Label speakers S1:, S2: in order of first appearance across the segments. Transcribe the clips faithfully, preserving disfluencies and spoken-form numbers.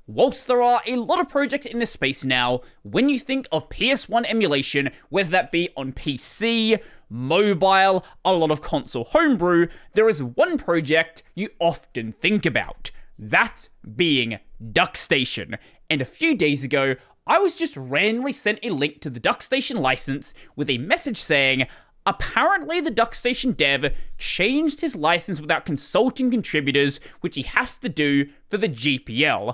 S1: Whilst there are a lot of projects in this space now, when you think of P S one emulation, whether that be on P C, mobile, a lot of console homebrew, there is one project you often think about. That being DuckStation. And a few days ago, I was just randomly sent a link to the DuckStation license with a message saying, apparently the DuckStation dev changed his license without consulting contributors, which he has to do for the G P L.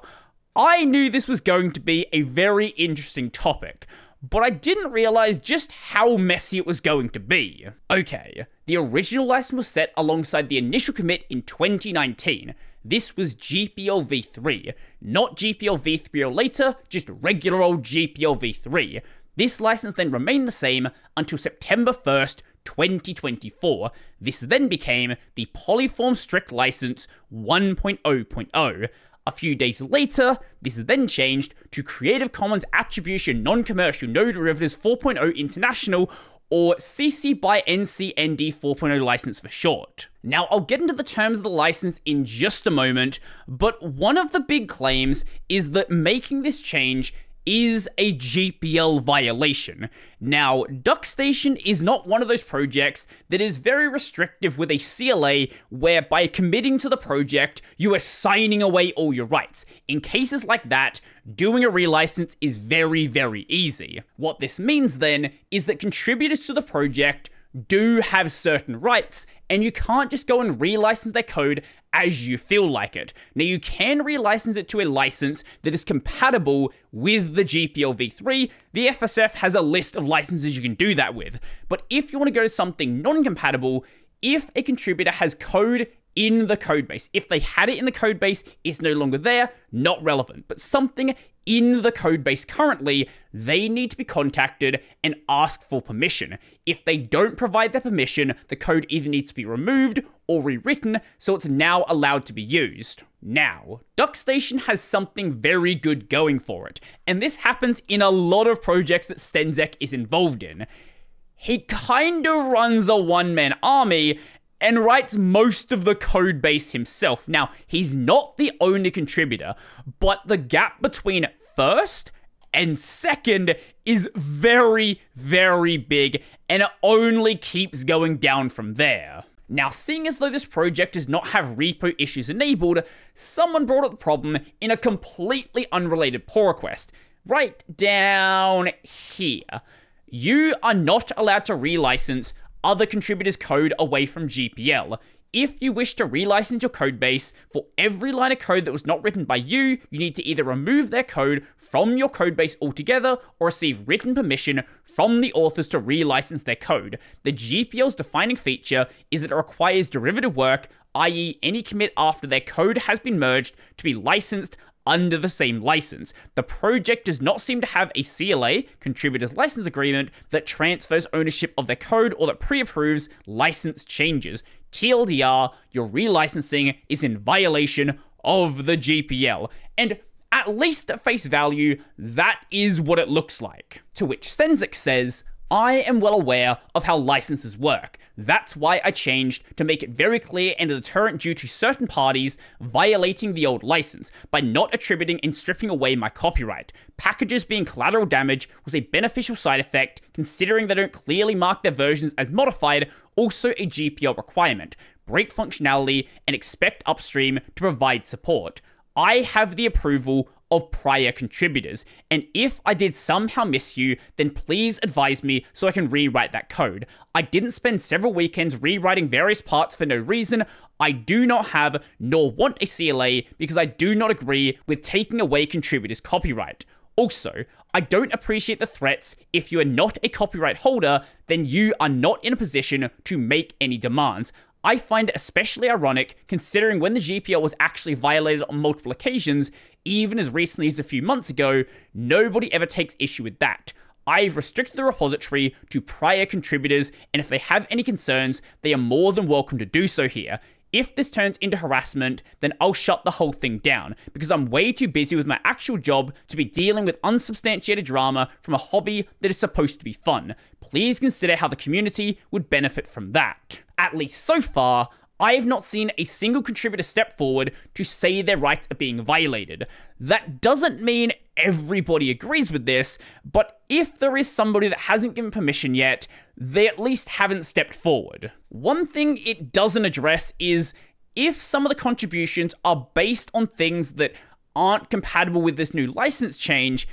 S1: I knew this was going to be a very interesting topic, but I didn't realize just how messy it was going to be. Okay, the original license was set alongside the initial commit in twenty nineteen. This was G P L v three, not G P L v three or later, just regular old G P L v three. This license then remained the same until September first, twenty twenty-four. This then became the Polyform Strict License one point oh point oh. A few days later, this is then changed to Creative Commons Attribution Non-Commercial No Derivatives four point oh International, or C C by N C N D four point oh license for short. Now, I'll get into the terms of the license in just a moment, but one of the big claims is that making this change is a G P L violation. Now, DuckStation is not one of those projects that is very restrictive with a C L A where by committing to the project, you are signing away all your rights. In cases like that, doing a relicense is very, very easy. What this means then is that contributors to the project do have certain rights, and you can't just go and relicense their code as you feel like it. Now, you can relicense it to a license that is compatible with the G P L v three. The F S F has a list of licenses you can do that with. But if you want to go to something non-compatible, if a contributor has code in the codebase, if they had it in the codebase, it's no longer there, not relevant. But something in the codebase currently, they need to be contacted and ask for permission. If they don't provide their permission, the code either needs to be removed or rewritten so it's now allowed to be used. Now, DuckStation has something very good going for it, and this happens in a lot of projects that Stenzek is involved in. He kind of runs a one-man army and writes most of the code base himself. Now, he's not the only contributor, but the gap between first and second is very, very big, and it only keeps going down from there. Now, seeing as though this project does not have repo issues enabled, someone brought up the problem in a completely unrelated pull request. Right down here. You are not allowed to relicense other contributors' code away from G P L. If you wish to relicense your codebase, for every line of code that was not written by you, you need to either remove their code from your codebase altogether or receive written permission from the authors to relicense their code. The G P L's defining feature is that it requires derivative work, that is any commit after their code has been merged, to be licensed under the same license. The project does not seem to have a C L A, Contributors License Agreement, that transfers ownership of their code or that pre-approves license changes. T L D R, your relicensing is in violation of the G P L. And at least at face value, that is what it looks like. To which Stenzek says, I am well aware of how licenses work. That's why I changed to make it very clear and a deterrent due to certain parties violating the old license by not attributing and stripping away my copyright. Packages being collateral damage was a beneficial side effect, considering they don't clearly mark their versions as modified, also a G P L requirement. Break functionality and expect upstream to provide support. I have the approval of prior contributors, and if I did somehow miss you, then please advise me so I can rewrite that code. I didn't spend several weekends rewriting various parts for no reason. I do not have nor want a C L A because I do not agree with taking away contributors' copyright. Also, I don't appreciate the threats. If you are not a copyright holder, then you are not in a position to make any demands. I find it especially ironic considering when the G P L was actually violated on multiple occasions, even as recently as a few months ago, nobody ever takes issue with that. I've restricted the repository to prior contributors, and if they have any concerns, they are more than welcome to do so here. If this turns into harassment, then I'll shut the whole thing down, because I'm way too busy with my actual job to be dealing with unsubstantiated drama from a hobby that is supposed to be fun. Please consider how the community would benefit from that. At least so far, I have not seen a single contributor step forward to say their rights are being violated. That doesn't mean everybody agrees with this, but if there is somebody that hasn't given permission yet, they at least haven't stepped forward. One thing it doesn't address is if some of the contributions are based on things that aren't compatible with this new license change,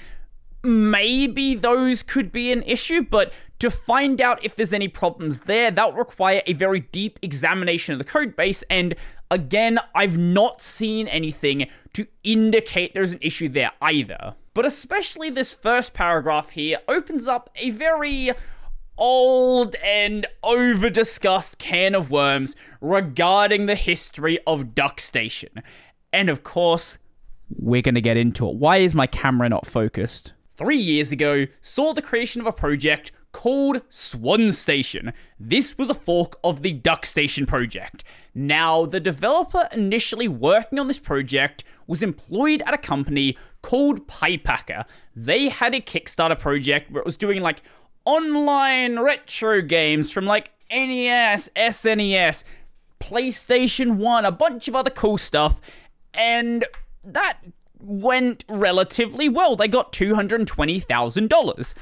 S1: maybe those could be an issue, but to find out if there's any problems there, that would require a very deep examination of the code base, and again, I've not seen anything to indicate there's an issue there either. But especially this first paragraph here opens up a very old and over-discussed can of worms regarding the history of DuckStation. And of course, we're gonna get into it. Why is my camera not focused? Three years ago, saw the creation of a project called Swan Station. This was a fork of the DuckStation project. Now, the developer initially working on this project was employed at a company called PyPacker. They had a Kickstarter project where it was doing like online retro games from like N E S, S N E S, PlayStation one, a bunch of other cool stuff, and that went relatively well. They got two hundred twenty thousand dollars.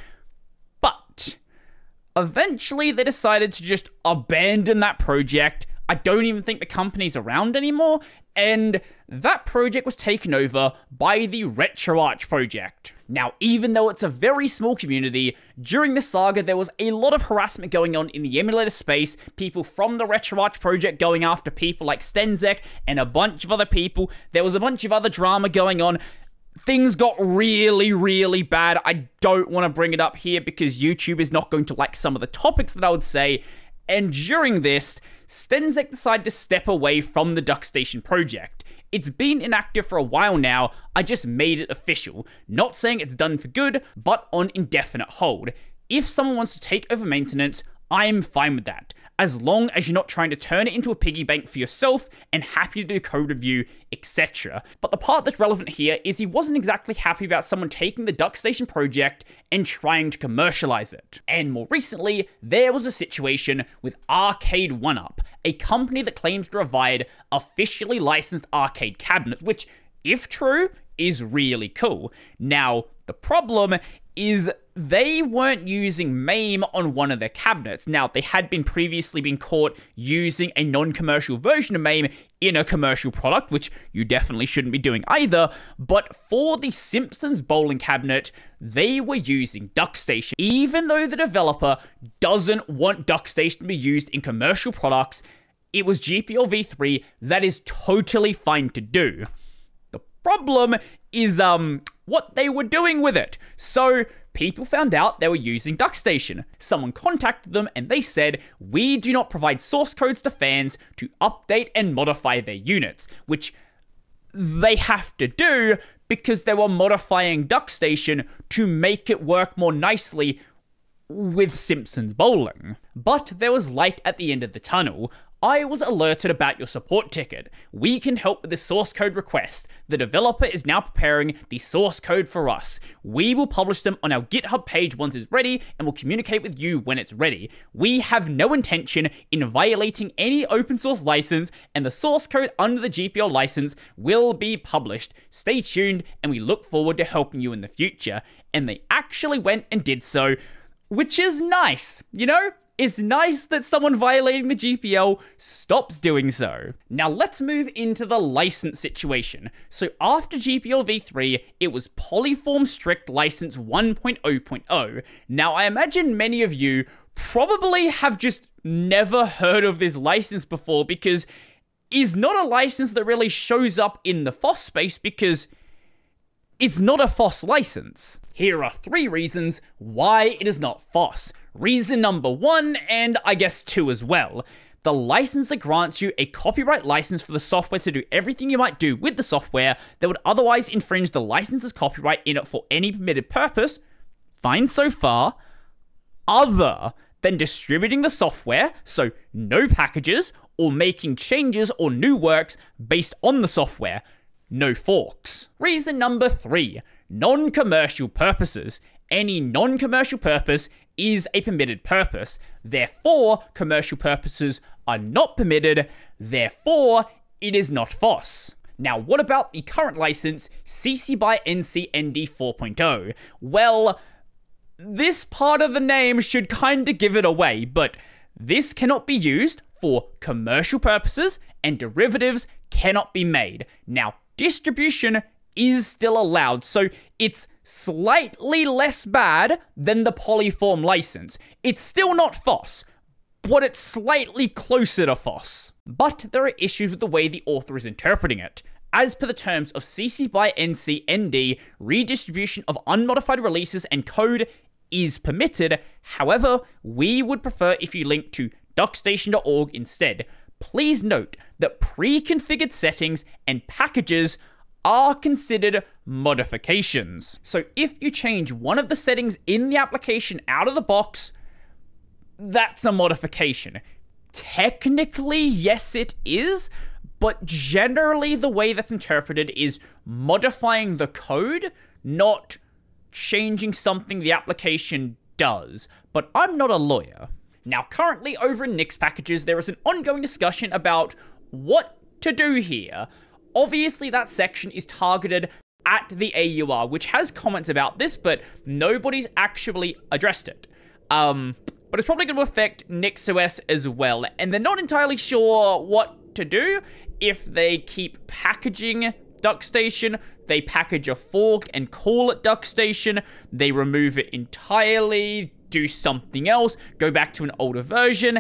S1: But eventually they decided to just abandon that project. I don't even think the company's around anymore, and that project was taken over by the RetroArch project. Now, even though it's a very small community, during the saga there was a lot of harassment going on in the emulator space, people from the RetroArch project going after people like Stenzek and a bunch of other people. There was a bunch of other drama going on. Things got really, really bad. I don't want to bring it up here because YouTube is not going to like some of the topics that I would say. And during this, Stenzek decided to step away from the DuckStation project. It's been inactive for a while now. I just made it official. Not saying it's done for good, but on indefinite hold. If someone wants to take over maintenance, I'm fine with that, as long as you're not trying to turn it into a piggy bank for yourself and happy to do code review, et cetera. But the part that's relevant here is he wasn't exactly happy about someone taking the DuckStation project and trying to commercialize it. And more recently, there was a situation with Arcade one up, a company that claims to provide officially licensed arcade cabinets, which, if true, is really cool. Now, the problem is they weren't using MAME on one of their cabinets. Now, they had been previously been caught using a non-commercial version of MAME in a commercial product, which you definitely shouldn't be doing either, but for the Simpsons bowling cabinet, they were using DuckStation. Even though the developer doesn't want DuckStation to be used in commercial products, it was G P L v three, that is totally fine to do. The problem is um what they were doing with it. So people found out they were using DuckStation. Someone contacted them and they said, we do not provide source codes to fans to update and modify their units, which they have to do because they were modifying DuckStation to make it work more nicely with Simpsons Bowling. But there was light at the end of the tunnel. I was alerted about your support ticket. We can help with the source code request. The developer is now preparing the source code for us. We will publish them on our GitHub page once it's ready and will communicate with you when it's ready. We have no intention in violating any open source license, and the source code under the G P L license will be published. Stay tuned and we look forward to helping you in the future. And they actually went and did so, which is nice, you know? It's nice that someone violating the G P L stops doing so. Now let's move into the license situation. So after G P L v three, it was Polyform Strict License one point oh point oh. Now I imagine many of you probably have just never heard of this license before because it's not a license that really shows up in the F O S space because it's not a F O S license. Here are three reasons why it is not F O S. Reason number one, and I guess two as well. The licensor grants you a copyright license for the software to do everything you might do with the software that would otherwise infringe the licensor's copyright in it for any permitted purpose, fine so far, other than distributing the software, so no packages, or making changes or new works based on the software. No forks. Reason number three, non-commercial purposes. Any non-commercial purpose is a permitted purpose. Therefore, commercial purposes are not permitted, therefore it is not F O S. Now, what about the current license, C C by N C N D four point oh? Well, this part of the name should kinda give it away, but this cannot be used for commercial purposes and derivatives cannot be made. Now, distribution is still allowed, so it's slightly less bad than the Polyform license. It's still not F O S, but it's slightly closer to F O S. But there are issues with the way the author is interpreting it. As per the terms of C C by N C N D, redistribution of unmodified releases and code is permitted. However, we would prefer if you link to DuckStation dot org instead. Please note that pre-configured settings and packages are considered modifications. So if you change one of the settings in the application out of the box, that's a modification. Technically, yes it is, but generally the way that's interpreted is modifying the code, not changing something the application does. But I'm not a lawyer. Now, currently over in Nix packages, there is an ongoing discussion about what to do here. Obviously, that section is targeted at the A U R, which has comments about this, but nobody's actually addressed it. Um, but it's probably going to affect NixOS as well, and they're not entirely sure what to do. If they keep packaging DuckStation, they package a fork and call it DuckStation, they remove it entirely, do something else, go back to an older version.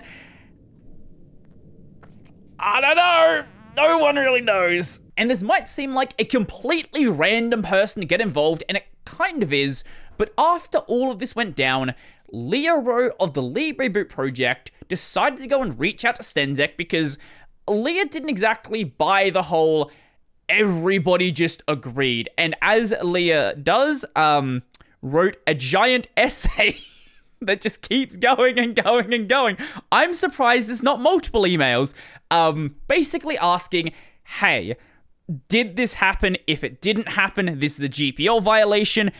S1: I don't know. No one really knows. And this might seem like a completely random person to get involved, and it kind of is, but after all of this went down, Leah Rowe of the LibreBoot project decided to go and reach out to Stenzek because Leah didn't exactly buy the whole everybody just agreed. And as Leah does, um, wrote a giant essay that just keeps going and going and going. I'm surprised there's not multiple emails. Um, basically asking, hey, did this happen? If it didn't happen, this is a G P L violation.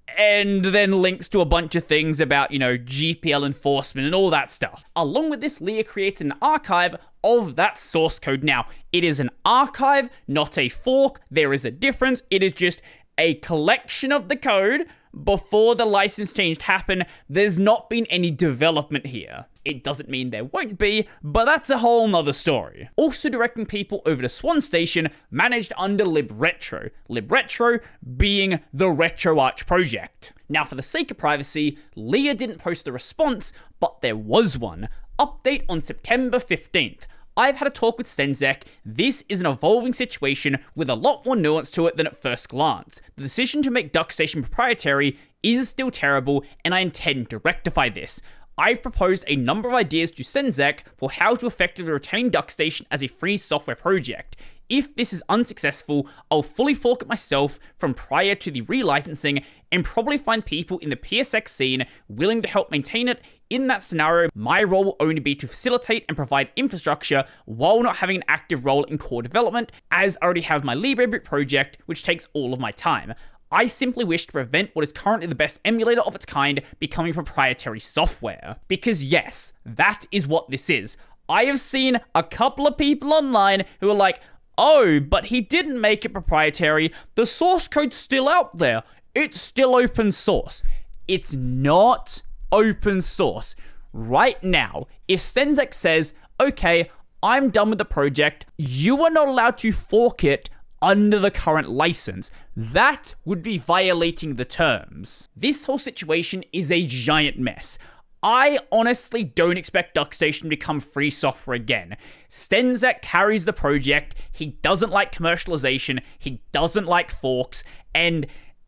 S1: And then links to a bunch of things about, you know, G P L enforcement and all that stuff. Along with this, Leah creates an archive of that source code. Now, it is an archive, not a fork. There is a difference. It is just a collection of the code before the license change happened. There's not been any development here. It doesn't mean there won't be, but that's a whole nother story. Also directing people over to SwanStation, managed under LibRetro. LibRetro being the RetroArch project. Now, for the sake of privacy, Leah didn't post the response, but there was one. Update on September fifteenth. I've had a talk with Stenzek. This is an evolving situation with a lot more nuance to it than at first glance. The decision to make DuckStation proprietary is still terrible, and I intend to rectify this. I've proposed a number of ideas to Stenzek for how to effectively retain DuckStation as a free software project. If this is unsuccessful, I'll fully fork it myself from prior to the relicensing and probably find people in the P S X scene willing to help maintain it. In that scenario, my role will only be to facilitate and provide infrastructure while not having an active role in core development, as I already have my LibreBoot project, which takes all of my time. I simply wish to prevent what is currently the best emulator of its kind becoming proprietary software. Because yes, that is what this is. I have seen a couple of people online who are like, oh, but he didn't make it proprietary. The source code's still out there. It's still open source. It's not open source. Right now, if Stenzek says, okay, I'm done with the project, you are not allowed to fork it under the current license. That would be violating the terms. This whole situation is a giant mess. I honestly don't expect DuckStation to become free software again. Stenzek carries the project, he doesn't like commercialization, he doesn't like forks, and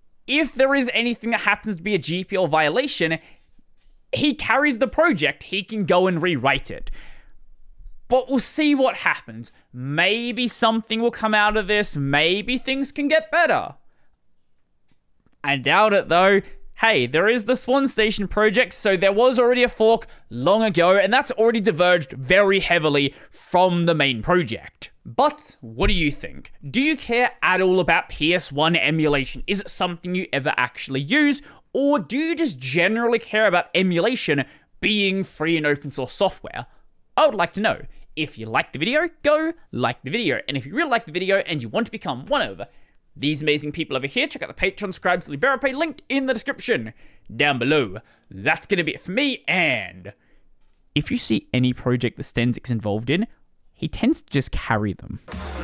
S1: if there is anything that happens to be a G P L violation, he carries the project, he can go and rewrite it. But we'll see what happens. Maybe something will come out of this, maybe things can get better. I doubt it though. Hey, there is the SwanStation project, so there was already a fork long ago, and that's already diverged very heavily from the main project. But what do you think? Do you care at all about P S one emulation? Is it something you ever actually use? Or do you just generally care about emulation being free and open source software? I would like to know. If you like the video, go like the video. And if you really like the video and you want to become one of these amazing people over here, check out the Patreon, Scribes, Liberapay, linked in the description down below. That's going to be it for me, and if you see any project that Stenzik's involved in, he tends to just carry them.